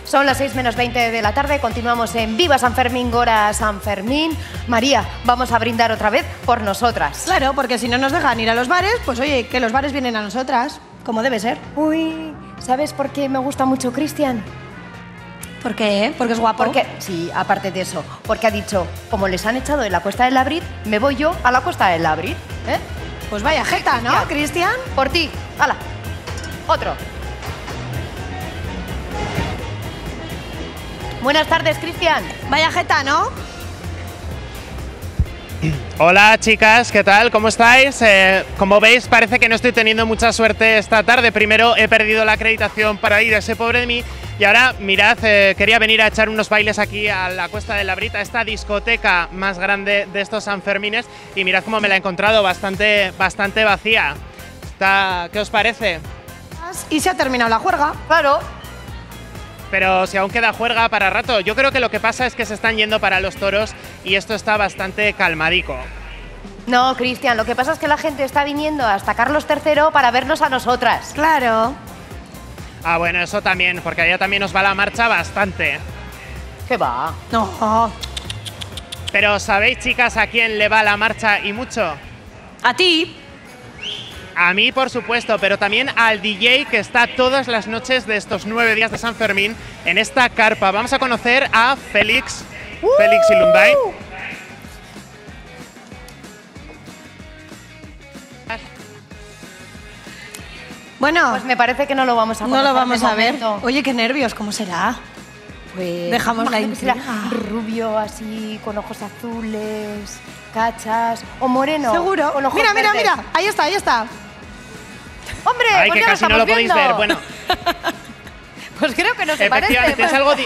Son las 6 menos 20 de la tarde, continuamos en Viva San Fermín, Gora San Fermín. María, vamos a brindar otra vez por nosotras. Claro, porque si no nos dejan ir a los bares, pues oye, que los bares vienen a nosotras, como debe ser. Uy, ¿sabes por qué me gusta mucho Cristian? ¿Por qué? ¿Porque es guapo? Porque, sí, aparte de eso, porque ha dicho, como les han echado de la Cuesta del Labrit, me voy yo a la Cuesta del Labrit, ¿eh? Pues vaya jeta, ¿no, Cristian? Por ti, hala, otro. Buenas tardes, Cristian. Vaya jeta, ¿no? Hola chicas, ¿qué tal? ¿Cómo estáis? Como veis, parece que no estoy teniendo mucha suerte esta tarde. Primero he perdido la acreditación para ir a ese pobre de mí y ahora, mirad, quería venir a echar unos bailes aquí a la Cuesta del Labrit, a esta discoteca más grande de estos Sanfermines, y mirad cómo me la he encontrado, bastante vacía. ¿Qué os parece? Y se ha terminado la juerga. Claro. Pero si aún queda juerga para rato, yo creo que lo que pasa es que se están yendo para los toros y esto está bastante calmadico. No, Cristian, lo que pasa es que la gente está viniendo hasta Carlos III para vernos a nosotras. Claro. Ah, bueno, eso también, porque allá también nos va la marcha bastante. ¿Qué va? No. Pero ¿sabéis, chicas, a quién le va la marcha y mucho? A ti. A mí, por supuesto, pero también al DJ que está todas las noches de estos 9 días de San Fermín en esta carpa. Vamos a conocer a Félix Ilunday. Bueno, Pues me parece que no lo vamos a conocer. no lo vamos de a ver. momento. Oye, qué nervios, ¿cómo será? Pues Dejamos la imagino que será intriga. rubio así, con ojos azules, cachas, o moreno. Seguro. Con ojos Mira, verdes. ahí está. ¡Hombre! Ay, pues que ya casi no lo podéis estamos ver. viendo. Bueno, Pues creo que no se parece. efectivamente,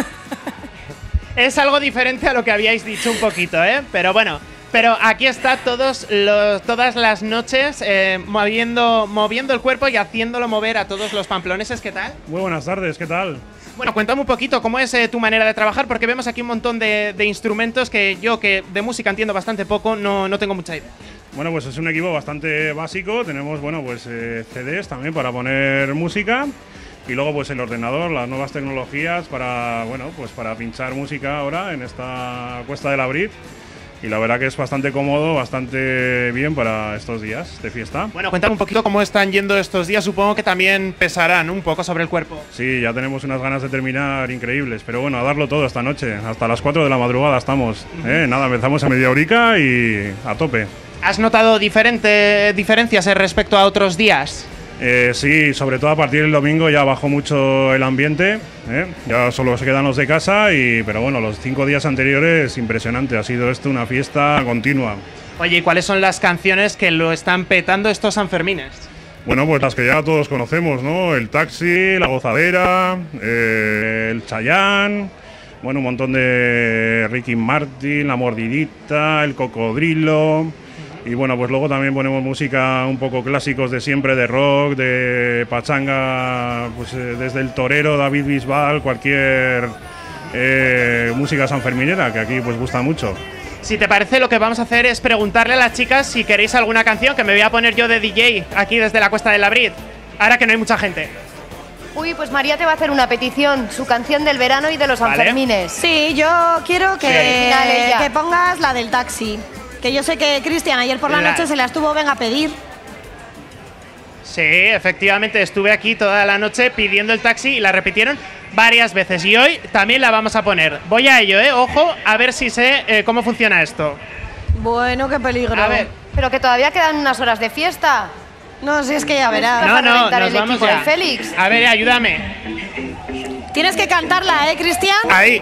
es algo diferente a lo que habíais dicho un poquito, ¿eh? Pero bueno, aquí está todas las noches moviendo el cuerpo y haciéndolo mover a todos los pamploneses. ¿Qué tal? Muy buenas tardes, ¿qué tal? Bueno, cuéntame un poquito cómo es tu manera de trabajar, porque vemos aquí un montón de instrumentos que yo, que de música entiendo bastante poco, no tengo mucha idea. Bueno, pues es un equipo bastante básico. Tenemos, bueno, pues CDs también para poner música y luego pues el ordenador, las nuevas tecnologías para, bueno, pues para pinchar música ahora en esta Cuesta del Labrit. Y la verdad que es bastante cómodo, bastante bien para estos días de fiesta. Bueno, cuéntame un poquito cómo están yendo estos días. Supongo que también pesarán un poco sobre el cuerpo. Sí, ya tenemos unas ganas de terminar increíbles, pero bueno, a darlo todo esta noche. Hasta las 4 de la madrugada estamos. Nada, empezamos a media horica y a tope. ¿Has notado diferencias respecto a otros días? Sí, sobre todo a partir del domingo ya bajó mucho el ambiente, ya solo se quedan los de casa, pero bueno, los 5 días anteriores impresionante, ha sido esto una fiesta continua. Oye, ¿y cuáles son las canciones que lo están petando estos Sanfermines? Bueno, pues las que ya todos conocemos, ¿no? El Taxi, La Gozadera, el Chayán, bueno, un montón de Ricky Martin, La Mordidita, El Cocodrilo. Y bueno, pues luego también ponemos música un poco clásicos de siempre, de rock, de pachanga, pues desde el torero, David Bisbal, cualquier música sanferminera, que aquí pues gusta mucho. Si te parece, lo que vamos a hacer es preguntarle a las chicas si queréis alguna canción, que me voy a poner yo de DJ aquí desde la Cuesta del Labrit, ahora que no hay mucha gente. Uy, pues María te va a hacer una petición, su canción del verano y de los Sanfermines. Sí, yo quiero que pongas la del Taxi. Que yo sé que Cristian ayer por la noche se la estuvo a pedir. Sí, efectivamente, estuve aquí toda la noche pidiendo el Taxi y la repitieron varias veces. Y hoy también la vamos a poner. Voy a ello, ojo, a ver si sé cómo funciona esto. Bueno, qué peligro. A ver. Pero que todavía quedan unas horas de fiesta. No, si es que ya verás. No, Nos nos vamos equipo ya. de Félix. A ver, ayúdame. Tienes que cantarla, Cristian? Ahí.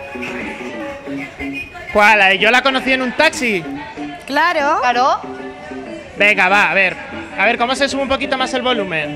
¿Cuál? Yo la conocí en un taxi. Claro. Claro. Venga, va, a ver. A ver, ¿cómo se sube un poquito más el volumen?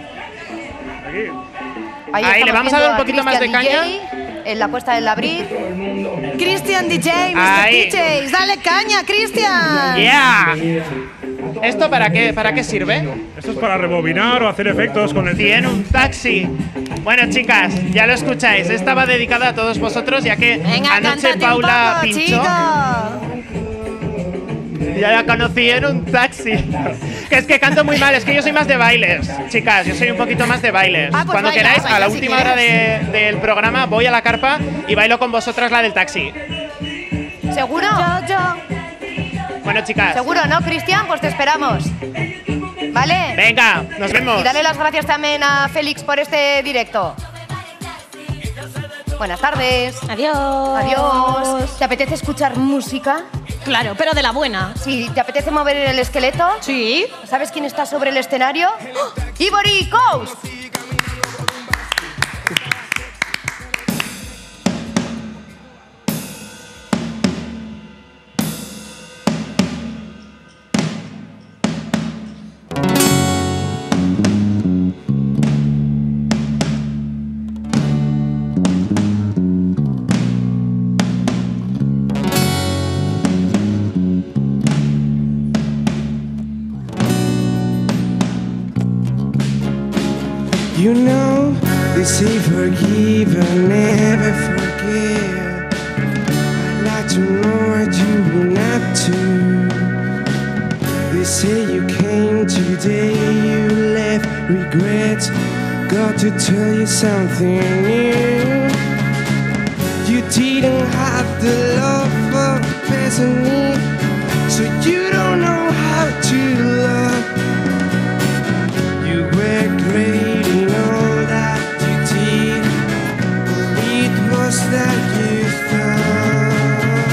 Aquí. Ahí, estamos le vamos a dar un viendo poquito más de Cristian caña. DJ en la Cuesta del Labrit. Cristian DJ, Mr. Ahí. DJs, dale caña, Cristian. ¡Yeah! ¿Esto para qué sirve? Esto es para rebobinar o hacer efectos con el... Tiene un taxi. Bueno, chicas, ya lo escucháis. Esta va dedicada a todos vosotros, ya que Venga, anoche cántate Paula un poco, pinchó. chico. Ya la conocí en un taxi. Que es que canto muy mal, es que yo soy más de bailes, chicas, yo soy un poquito más de bailes. Ah, pues Cuando baila, queráis, baila a la si última hora del programa voy a la carpa y bailo con vosotras la del taxi. ¿Seguro? Yo. Bueno, chicas. ¿Seguro, no, Cristian? Pues te esperamos. ¿Vale? Venga, nos vemos. Y dale las gracias también a Félix por este directo. Buenas tardes. Adiós. Adiós. ¿Te apetece escuchar música? Claro, pero de la buena. Sí, ¿te apetece mover el esqueleto? Sí. ¿Sabes quién está sobre el escenario? ¡Ivory Coast! You know, they say forgive and never forget. I'd like to know what you've been up to. They say you came today, you left regret. Got to tell you something new. You didn't have the love for personally, so you don't know how to love. You were great in all that you did, but it was that you thought.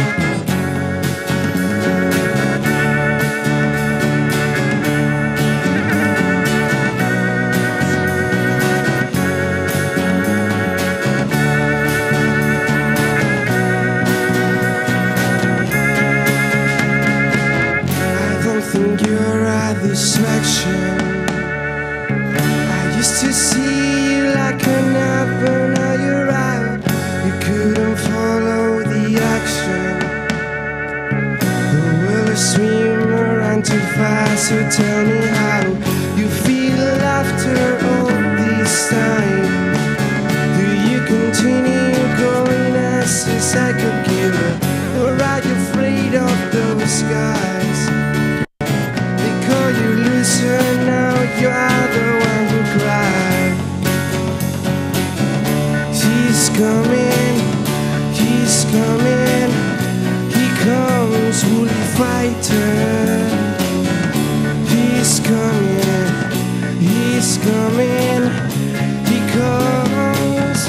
I don't think you're a distraction. Used to see you like an apple, now you're out. You couldn't follow the action. The world is swimmer and too fast, so tell me how you feel after all this time. Do you continue going as a psycho killer, or are you afraid of those guys? They call you loser, now you're the one who cried. He's coming, he comes, woolly fighter. He's coming, he comes.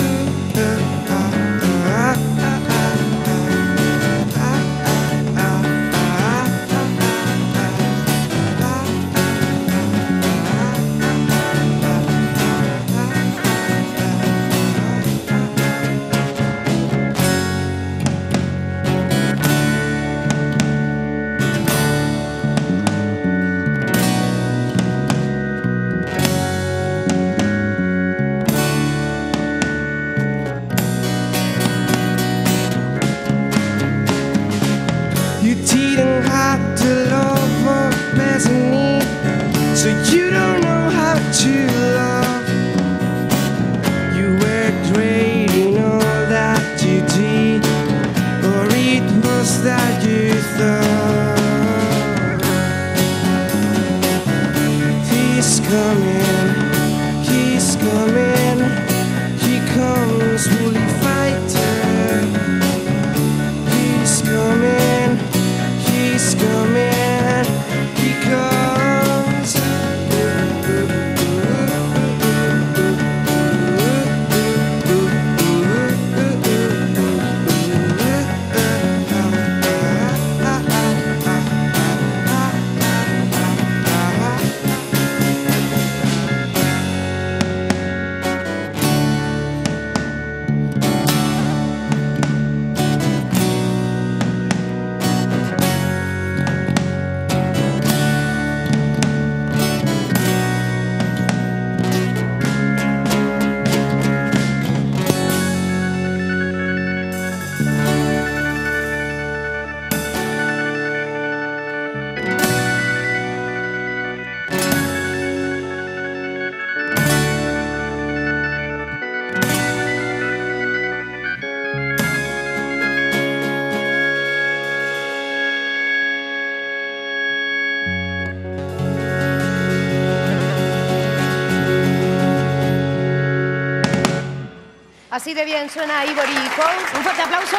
Así de bien suena Ivory Coast. Un fuerte aplauso.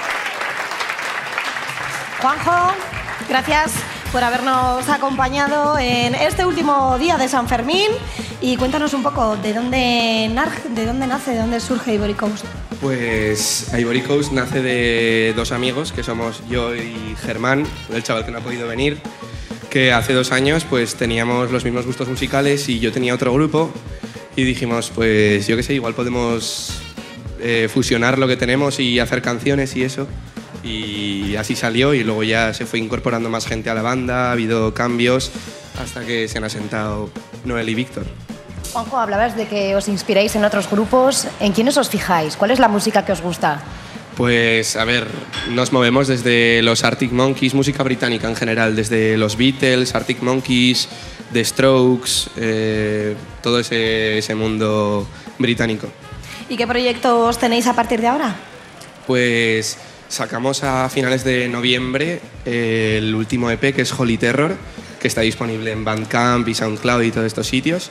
Juanjo, gracias por habernos acompañado en este último día de San Fermín y cuéntanos un poco de dónde nace, de dónde surge Ivory Coast. Pues Ivory Coast nace de dos amigos, que somos yo y Germán, el chaval que no ha podido venir, que hace 2 años pues teníamos los mismos gustos musicales y yo tenía otro grupo y dijimos, pues yo qué sé, igual podemos fusionar lo que tenemos y hacer canciones y eso. Y así salió y luego ya se fue incorporando más gente a la banda, ha habido cambios hasta que se han asentado Noel y Víctor. Juanjo, hablabas de que os inspiráis en otros grupos. ¿En quiénes os fijáis? ¿Cuál es la música que os gusta? Pues a ver, nos movemos desde los Arctic Monkeys, música británica en general, desde los Beatles, Arctic Monkeys, The Strokes, todo ese mundo británico. ¿Y qué proyectos tenéis a partir de ahora? Pues sacamos a finales de noviembre el último EP, que es Holy Terror, que está disponible en Bandcamp y SoundCloud y todos estos sitios.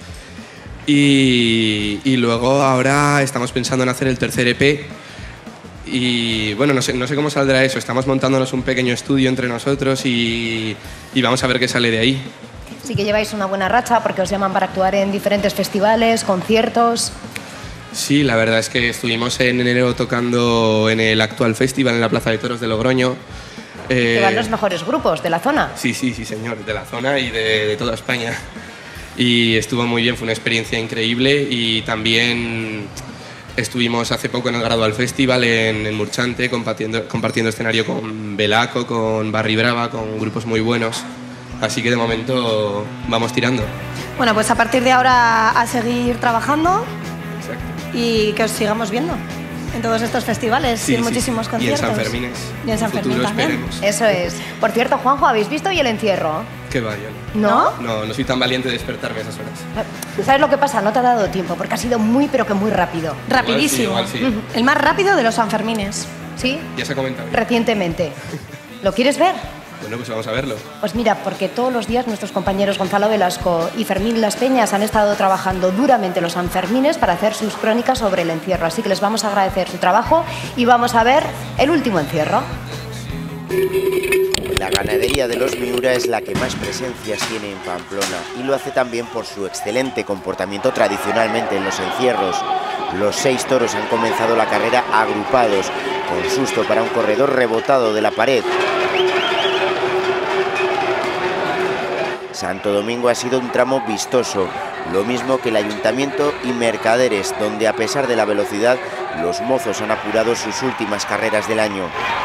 Y luego ahora estamos pensando en hacer el tercer EP. Y bueno, no sé cómo saldrá eso. Estamos montándonos un pequeño estudio entre nosotros y vamos a ver qué sale de ahí. Sí que lleváis una buena racha porque os llaman para actuar en diferentes festivales, conciertos. Sí, la verdad es que estuvimos en enero tocando en el actual festival en la Plaza de Toros de Logroño. Que van los mejores grupos de la zona. Sí, señor, de la zona y de toda España. Y estuvo muy bien, fue una experiencia increíble y también estuvimos hace poco en el Gradual Festival en Murchante compartiendo escenario con Belaco, con Barry Brava, con grupos muy buenos. Así que de momento vamos tirando. Bueno, pues a partir de ahora a seguir trabajando. Exacto. Y que os sigamos viendo en todos estos festivales y en muchísimos conciertos. Y en San Fermín. Y en San Fermín también. Esperemos. Eso es. Por cierto, Juanjo, ¿habéis visto hoy el encierro? Qué va, yo ¿No? no soy tan valiente de despertarme a esas horas. ¿Sabes lo que pasa? No te ha dado tiempo porque ha sido muy, pero que muy rápido. Rapidísimo. Igual sí. El más rápido de los Sanfermines. ¿Sí? Ya se ha comentado. Recientemente. ¿Lo quieres ver? Bueno, pues vamos a verlo. Pues mira, porque todos los días nuestros compañeros Gonzalo Velasco y Fermín Las Peñas han estado trabajando duramente los Sanfermines para hacer sus crónicas sobre el encierro. Así que les vamos a agradecer su trabajo y vamos a ver el último encierro. La ganadería de los Miura es la que más presencias tiene en Pamplona y lo hace también por su excelente comportamiento tradicionalmente en los encierros. Los 6 toros han comenzado la carrera agrupados, con susto para un corredor rebotado de la pared. Santo Domingo ha sido un tramo vistoso, lo mismo que el Ayuntamiento y Mercaderes, donde a pesar de la velocidad, los mozos han apurado sus últimas carreras del año.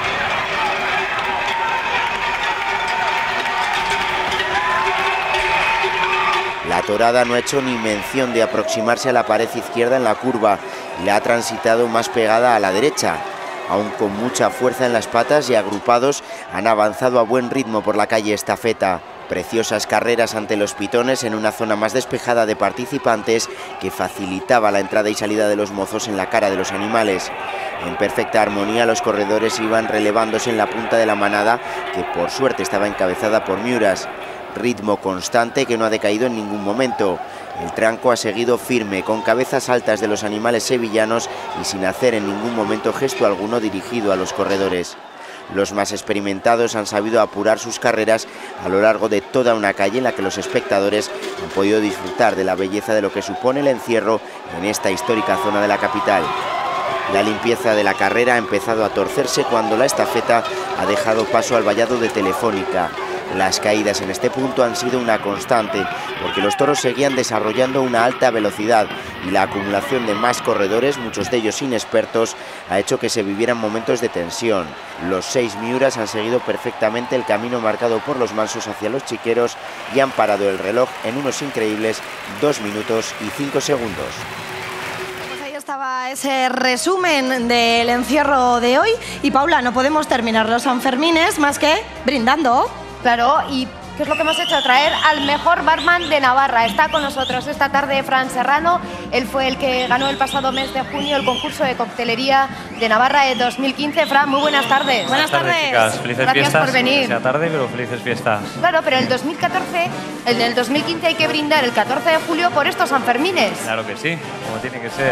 La torada no ha hecho ni mención de aproximarse a la pared izquierda en la curva y la ha transitado más pegada a la derecha. Aún con mucha fuerza en las patas y agrupados, han avanzado a buen ritmo por la calle Estafeta. Preciosas carreras ante los pitones en una zona más despejada de participantes que facilitaba la entrada y salida de los mozos en la cara de los animales. En perfecta armonía los corredores iban relevándose en la punta de la manada, que por suerte estaba encabezada por Miuras. Ritmo constante que no ha decaído en ningún momento. El tranco ha seguido firme, con cabezas altas de los animales sevillanos y sin hacer en ningún momento gesto alguno dirigido a los corredores. Los más experimentados han sabido apurar sus carreras a lo largo de toda una calle en la que los espectadores han podido disfrutar de la belleza de lo que supone el encierro en esta histórica zona de la capital. La limpieza de la carrera ha empezado a torcerse cuando la estafeta ha dejado paso al vallado de Telefónica. Las caídas en este punto han sido una constante, porque los toros seguían desarrollando una alta velocidad y la acumulación de más corredores, muchos de ellos inexpertos, ha hecho que se vivieran momentos de tensión. Los 6 Miuras han seguido perfectamente el camino marcado por los mansos hacia los chiqueros y han parado el reloj en unos increíbles 2 minutos y 5 segundos. Pues ahí estaba ese resumen del encierro de hoy. Y Paula, no podemos terminar los Sanfermines más que brindando. Claro, y ¿qué es lo que hemos hecho? Traer al mejor barman de Navarra. Está con nosotros esta tarde Fran Serrano. Él fue el que ganó el pasado mes de junio el concurso de coctelería de Navarra de 2015. Fran, muy buenas tardes. Buenas tardes, chicas. Felices Gracias fiestas. por venir. Que sea tarde, pero felices fiestas. Claro, pero el 2014, el 2015 hay que brindar el 14 de julio por estos Sanfermines. Claro que sí, como tiene que ser.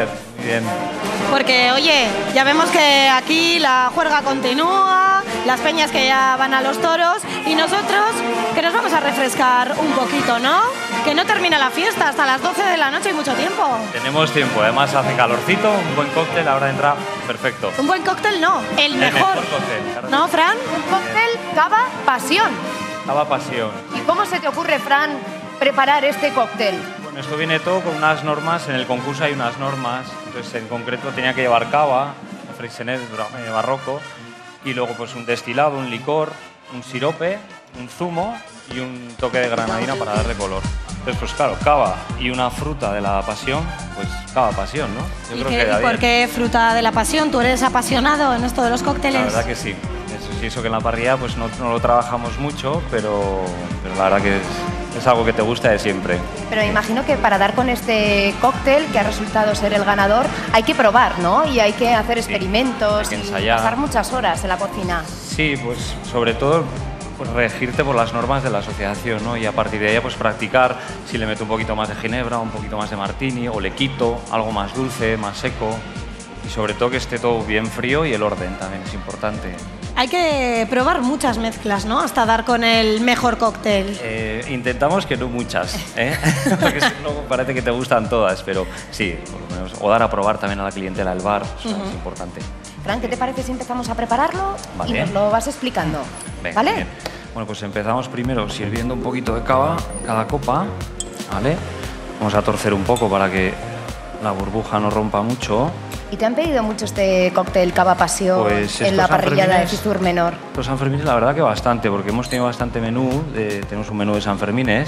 Bien. Porque, oye, ya vemos que aquí la juerga continúa, las peñas que ya van a los toros y nosotros que nos vamos a refrescar un poquito, ¿no? Que no termina la fiesta hasta las 12 de la noche y mucho tiempo. Tenemos tiempo, además hace calorcito, un buen cóctel, ahora entra perfecto. Un buen cóctel no, el mejor. Cóctel, claro. ¿No, Fran? Un cóctel Cava Pasión. Cava Pasión. ¿Y cómo se te ocurre, Fran, preparar este cóctel? Bueno, esto viene todo con unas normas, en el concurso hay unas normas, entonces en concreto tenía que llevar cava, un freixenet barroco, y luego pues un destilado, un licor, un sirope, un zumo y un toque de granadina para darle color. Entonces, pues claro, cava y una fruta de la pasión, pues cava pasión, ¿no? Yo creo que da bien. ¿Por qué fruta de la pasión? ¿Tú eres apasionado en esto de los cócteles? La verdad que sí. Eso que en la parrilla pues no lo trabajamos mucho, pero la verdad que es algo que te gusta de siempre. Pero me imagino que para dar con este cóctel, que ha resultado ser el ganador, hay que probar, ¿no? Y hay que hacer experimentos, hay que ensayar. Y pasar muchas horas en la cocina. Sí, pues sobre todo pues regirte por las normas de la asociación, ¿no? Y a partir de ahí pues practicar si le meto un poquito más de ginebra, un poquito más de martini, o le quito algo más dulce, más seco. Y sobre todo que esté todo bien frío y el orden también es importante. Hay que probar muchas mezclas, ¿no? Hasta dar con el mejor cóctel. Intentamos que no muchas, ¿eh? Porque si no parece que te gustan todas, pero sí, por lo menos. O dar a probar también a la clientela del bar, eso es importante. Fran, ¿qué te parece si empezamos a prepararlo? Vale. Y nos lo vas explicando? Venga, ¿vale? Bien. Bueno, pues empezamos primero sirviendo un poquito de cava cada copa, ¿vale? Vamos a torcer un poco para que la burbuja no rompa mucho. ¿Y te han pedido mucho este cóctel Cava Pasión Pues en la parrillada de Fitur Menor? Los Sanfermines la verdad que bastante, porque hemos tenido bastante menú, tenemos un menú de Sanfermines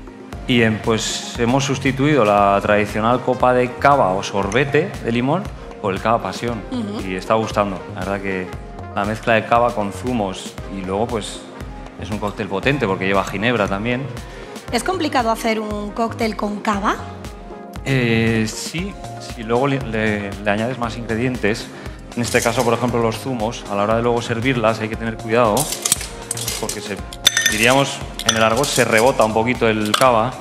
y pues hemos sustituido la tradicional copa de cava o sorbete de limón por el Cava Pasión y está gustando. La verdad que la mezcla de cava con zumos y luego pues es un cóctel potente porque lleva ginebra también. ¿Es complicado hacer un cóctel con cava? Sí, si luego le añades más ingredientes, en este caso, por ejemplo, los zumos, a la hora de luego servirlas hay que tener cuidado porque diríamos, en el argot se rebota un poquito el cava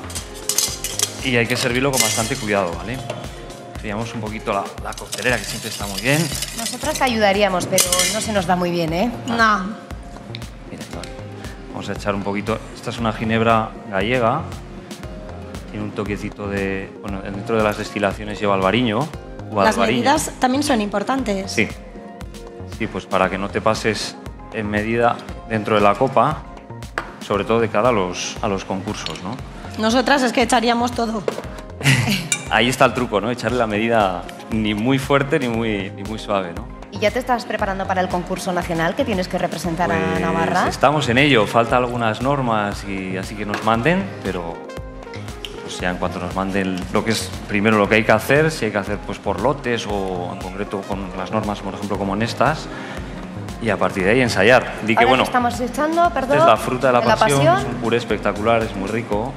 y hay que servirlo con bastante cuidado, ¿vale? Seríamos un poquito la coctelera, que siempre está muy bien. Nosotras te ayudaríamos, pero no se nos da muy bien, ¿eh? No. Mira, vamos a echar un poquito. Esta es una ginebra gallega. Tiene un toquecito de... Bueno, dentro de las destilaciones lleva albariño. Las medidas también son importantes. Sí. Sí, pues para que no te pases en medida dentro de la copa, sobre todo de cara a los concursos, ¿no? Nosotras es que echaríamos todo. Ahí está el truco, ¿no? Echarle la medida ni muy fuerte ni muy suave, ¿no? ¿Y ya te estás preparando para el concurso nacional que tienes que representar a Pues Navarra? Estamos en ello. Faltan algunas normas y así que nos manden, pero pues ya en cuanto nos manden lo que es primero lo que hay que hacer, si hay que hacer pues por lotes o en concreto con las normas, por ejemplo, como en estas, y a partir de ahí ensayar. Di que Ahora bueno, estamos echando, perdón, es la fruta de la pasión, es un puré espectacular, es muy rico.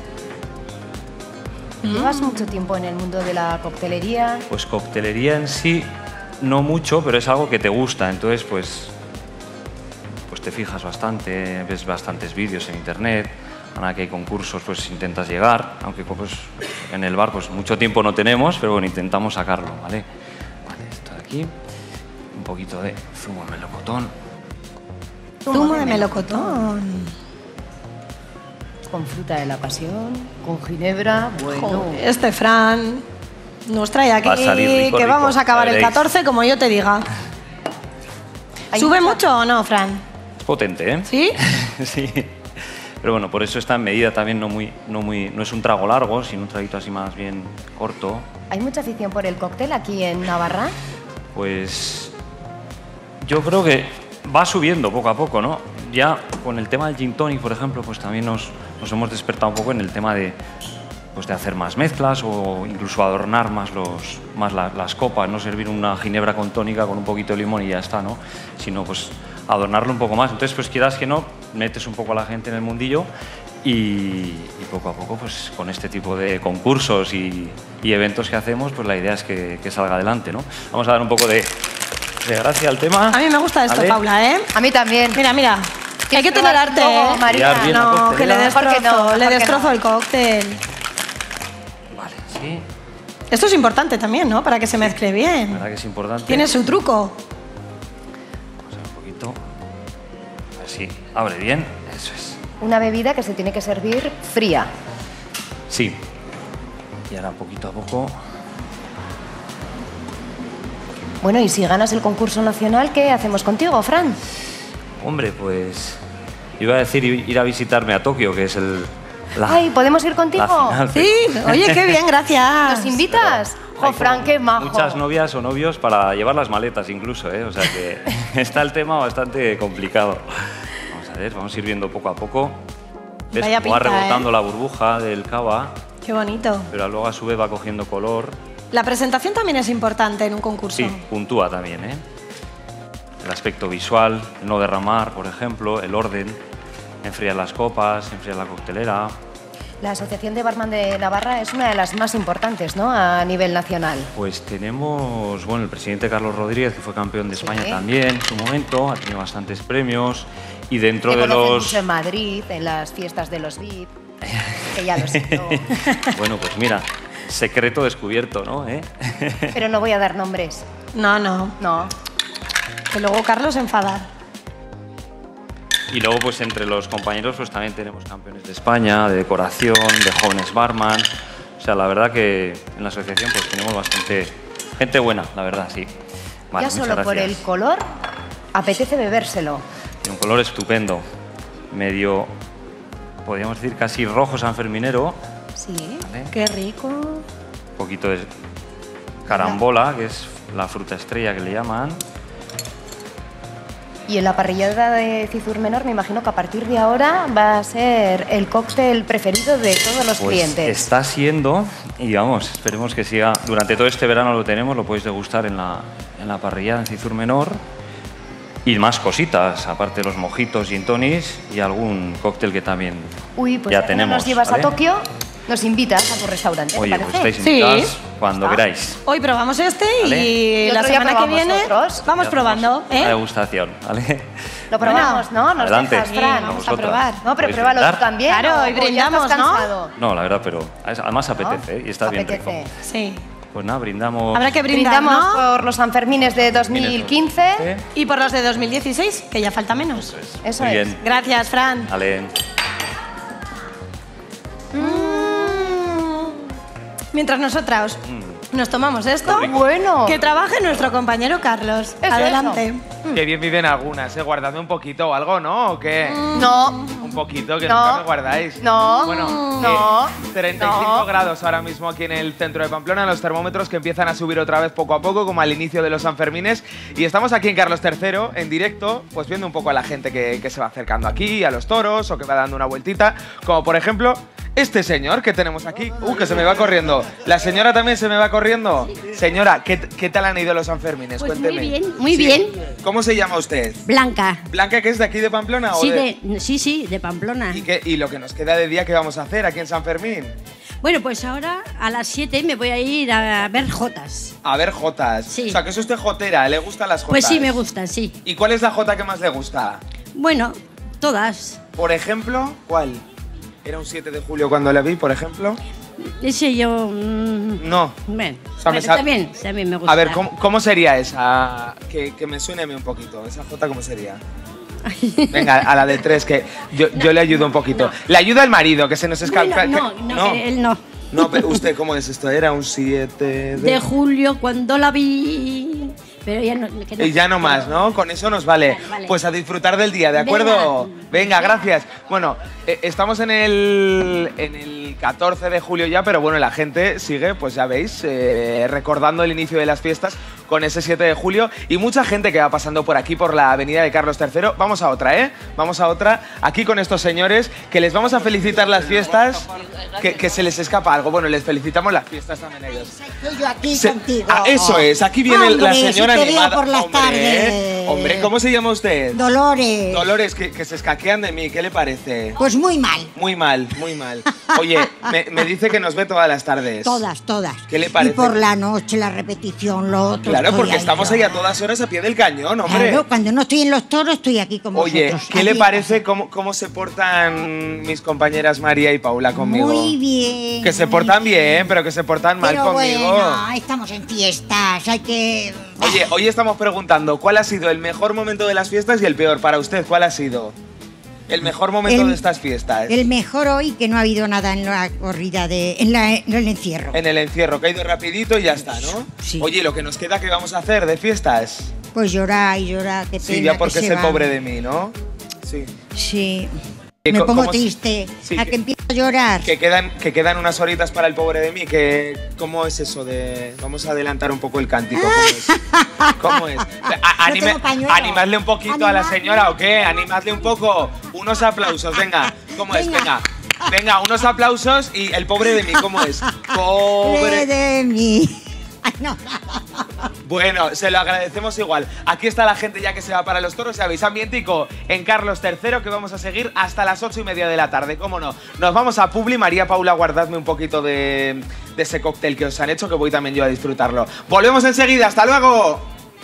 ¿Llevas mucho tiempo en el mundo de la coctelería? Pues coctelería en sí no mucho, pero es algo que te gusta, entonces pues te fijas bastante, ves bastantes vídeos en internet. Ahora que hay concursos, pues intentas llegar, aunque pues, en el bar pues mucho tiempo no tenemos, pero bueno, intentamos sacarlo, ¿vale? Vale, esto de aquí, un poquito de zumo de melocotón. Zumo de melocotón. Con fruta de la pasión, con ginebra, bueno. Joder, este Fran nos trae aquí Va a salir rico, que rico. vamos a acabar el Veréis. 14 como yo te diga. ¿Sube mucho o no, Fran? Es potente, ¿eh? ¿Sí? Sí. Pero bueno, por eso está en medida también no es un trago largo, sino un traguito así más bien corto. ¿Hay mucha afición por el cóctel aquí en Navarra? Pues yo creo que va subiendo poco a poco, ¿no? Ya con el tema del gin tonic, por ejemplo, pues también nos hemos despertado un poco en el tema de hacer más mezclas o incluso adornar más las copas, no servir una ginebra con tónica con un poquito de limón y ya está, ¿no? Sino pues adornarlo un poco más. Entonces, pues quieras que no, metes un poco a la gente en el mundillo y poco a poco, pues con este tipo de concursos y eventos que hacemos, pues la idea es que salga adelante, ¿no? Vamos a dar un poco de gracia al tema. A mí me gusta esto, ¿vale? Paula, ¿eh? A mí también. Mira, mira. Hay que tener arte, luego, ¿eh? María. Bien la No, coctelera. que le ¿Por qué no? destrozo, ¿Por le qué destrozo no? el cóctel. Vale, sí. Esto es importante también, ¿no? Para que se mezcle bien. ¿Verdad que es importante? Tiene su truco. Vamos a ver un poquito. A ver si abre bien. Eso es. Una bebida que se tiene que servir fría. Sí. Y ahora poquito a poco. Bueno, y si ganas el concurso nacional, ¿qué hacemos contigo, Fran? Hombre, pues iba a decir ir a visitarme a Tokio, que es Ay, ¿podemos ir contigo? final. Sí, oye, qué bien, gracias. ¿Nos invitas? Hay Fran, qué majo. muchas novias o novios para llevar las maletas incluso, ¿eh? O sea que está el tema bastante complicado. Vamos a ver, vamos a ir viendo poco a poco. ¿Ves Vaya cómo va pinta, rebotando la burbuja del cava? Qué bonito. Pero luego a su vez va cogiendo color. La presentación también es importante en un concurso. Sí, puntúa también, ¿eh? El aspecto visual, el no derramar, por ejemplo, el orden, enfriar las copas, enfriar la coctelera. La Asociación de Barman de Navarra es una de las más importantes, ¿no?, a nivel nacional. Pues tenemos, bueno, el presidente Carlos Rodríguez, que fue campeón de España también en su momento, ha tenido bastantes premios y dentro Te de conocen los... mucho en Madrid, en las fiestas de los VIP, que ya lo sé yo. Bueno, pues mira, secreto descubierto, ¿no? ¿Eh? Pero no voy a dar nombres. No, no. No. Que luego Carlos se enfada. Y luego, pues entre los compañeros, pues también tenemos campeones de España, de decoración, de jóvenes barman. O sea, la verdad que en la asociación pues tenemos bastante gente buena, la verdad, sí. Vale, Ya solo por el color apetece bebérselo. Tiene un color estupendo, medio, podríamos decir, casi rojo sanferminero. Sí, ¿Vale? qué rico. Un poquito de carambola, que es la fruta estrella que le llaman. Y en la parrillada de Cizur Menor me imagino que a partir de ahora va a ser el cóctel preferido de todos los Pues clientes. está siendo, y vamos, esperemos que siga. Durante todo este verano lo tenemos, lo podéis degustar en la parrillada en Cizur Menor. Y más cositas, aparte de los mojitos, gin tonics y algún cóctel que también Uy, pues ya ya tenemos. nos llevas ¿vale? a Tokio, nos invitas a tu restaurante, ¿te Oye, parece? pues estáis Sí. invitados cuando queráis. Hoy probamos este Vale. y Y la otro día semana que probamos viene otros. vamos Ya probando, hacemos una ¿eh? degustación, ¿vale? Lo probamos, ¿no? Nos Adelante. dejas, Fran. A Vamos a vosotras. probar. No, pero ¿Podéis pruébalo tú brindar? también. Claro, ¿no? y O ya brindamos, estás ¿no? cansado. No, la verdad, pero además apetece, ¿eh? Y está bien rico. Apetece. Sí. Pues nada, brindamos. Habrá que brindar, Brindamos ¿no? por los Sanfermines de 2015. Y por los de 2016, que ya falta menos. Eso es. Eso Muy es. bien. Gracias, Fran. Vale. Mientras nosotras nos tomamos esto, Bueno. que trabaje nuestro compañero Carlos. Eso, Adelante. Qué bien viven algunas, ¿eh? Guardadme un poquito o algo, ¿no? ¿O qué? No. Un poquito, que No. nunca me guardáis. No. Bueno, No. 35 No. grados ahora mismo aquí en el centro de Pamplona, los termómetros que empiezan a subir otra vez poco a poco, como al inicio de los Sanfermines. Y estamos aquí en Carlos III, en directo, pues viendo un poco a la gente que se va acercando aquí, a los toros, o que va dando una vueltita. Como por ejemplo, este señor que tenemos aquí. Que se me va corriendo. La señora también se me va corriendo. Señora, ¿qué tal han ido los Sanfermines? Pues Cuénteme. muy bien. ¿Cómo se llama usted? Blanca. ¿Blanca, que es de aquí de Pamplona? Sí, o sí, de Pamplona. ¿Y lo que nos queda de día, qué vamos a hacer aquí en San Fermín? Bueno, pues ahora a las 7 me voy a ir a ver jotas. A ver jotas. Sí. O sea, que es usted jotera, ¿le gustan las jotas? Pues sí, me gustan, sí. ¿Y cuál es la jota que más le gusta? Bueno, todas. Por ejemplo, ¿cuál? ¿Era un 7 de julio cuando la vi, por ejemplo? Ese yo... No. Bueno, O sea, también me gusta. A ver, ¿cómo sería esa? Que me suene a mí un poquito. ¿Esa jota cómo sería? Venga, a la de 3, que yo le ayudo un poquito. Le ayuda el marido, que se nos escapa. Bueno, no, que él no. No, pero ¿usted cómo es esto? Era un 7 De julio cuando la vi... Pero ya no... que no- Y ya no más, ¿no? Con eso nos vale. Vale. Pues a disfrutar del día, ¿de acuerdo? Venga, gracias. Bueno, estamos en el 14 de julio ya, pero bueno, la gente sigue, pues ya veis, recordando el inicio de las fiestas con ese 7 de julio. Y mucha gente que va pasando por aquí, por la avenida de Carlos III. Vamos a otra, ¿eh? Vamos a otra. Aquí con estos señores, que les vamos a felicitar las fiestas, que se les escapa algo. Bueno, les felicitamos las fiestas también a ellos. Estoy yo aquí Se- contigo. Eso es, aquí viene la Hombre, señora si te veo animada. por las Hombre, tardes. hombre, Hombre, ¿cómo se llama usted? Dolores. Dolores, que se escaquean de mí, ¿qué le parece? Pues muy mal. Muy mal, muy mal. Oye, me dice que nos ve todas las tardes. Todas, todas. ¿Qué le parece? Y por la noche, la repetición, lo otro. Claro, estoy porque ahí estamos yo. ahí a todas horas a pie del cañón, hombre. Claro, cuando no estoy en los toros, estoy aquí con Oye, vosotros. ¿qué le Aquí. parece cómo se portan mis compañeras María y Paula conmigo? Muy bien. Que se portan bien, pero que se portan mal Pero conmigo. bueno, estamos en fiestas, hay que... Oye, hoy estamos preguntando ¿cuál ha sido el mejor momento de las fiestas y el peor para usted? ¿Cuál ha sido el mejor momento de estas fiestas? El mejor hoy, que no ha habido nada en la corrida en el encierro. En el encierro, que ha ido rapidito y ya está, ¿no? Sí. Oye, lo que nos queda, ¿qué vamos a hacer de fiestas? Pues llorar y llorar, qué pena. Sí, ya porque que es se el van. pobre de mí, ¿no? Sí. Sí. ¿Y Me pongo cómo se- triste. Sí, a que- que empiezo a llorar. Que quedan unas horitas para el pobre de mí, ¿cómo es eso de...? Vamos a adelantar un poco el cántico, ¿cómo es? ¿Cómo es? tengo pañuelo. Animadle un poquito a la señora, ¿o qué? Animadle un poco. Unos aplausos, venga. ¿Cómo es? Venga. Venga, unos aplausos y el pobre de mí, ¿cómo es? Pobre de mí. Ay, no. Bueno, se lo agradecemos igual. Aquí está la gente ya que se va para los toros, sabéis, ambientico en Carlos III, que vamos a seguir hasta las 8:30 de la tarde, ¿cómo no? Nos vamos a Publi. María, Paula, guardadme un poquito de ese cóctel que os han hecho, que voy también yo a disfrutarlo. Volvemos enseguida, ¡hasta luego!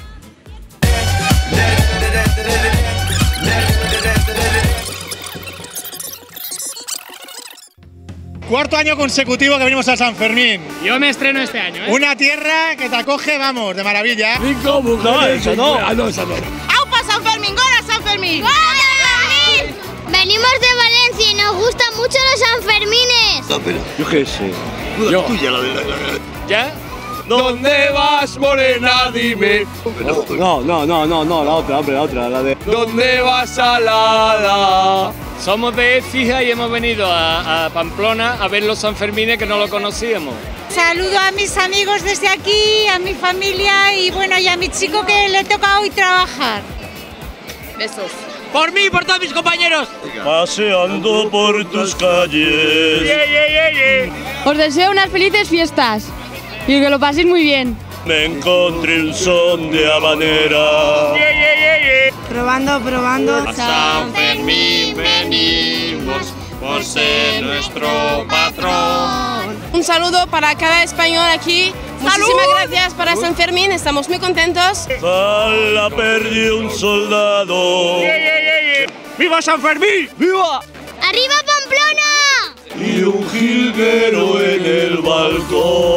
Cuarto año consecutivo que venimos a San Fermín. Yo me estreno este año, ¿eh? Una tierra que te acoge, vamos, de maravilla. No, eso no. Eso no. ¡Aupa San Fermín! ¡Gora San Fermín! Venimos de Valencia y nos gustan mucho los Sanfermines. No, pero yo qué sé. Yo. Tuya, la de ¿Ya? ¿Dónde vas, morena? Dime. No, la otra, la de... ¿Dónde vas, salada? Somos de Écija y hemos venido a Pamplona a ver los Sanfermines que no lo conocíamos. Saludo a mis amigos desde aquí, a mi familia y bueno, y a mi chico que le toca hoy trabajar. Besos. Por mí y por todos mis compañeros. Paseando por tus calles. Os deseo unas felices fiestas y que lo paséis muy bien. Me encontré un son de habanera. Probando. A San Fermín venimos por ser nuestro patrón. Un saludo para cada español aquí. Muchísimas gracias para San Fermín, estamos muy contentos. La perdió un soldado. ¡Viva San Fermín! ¡Viva! ¡Arriba Pamplona! Y un jilguero en el balcón.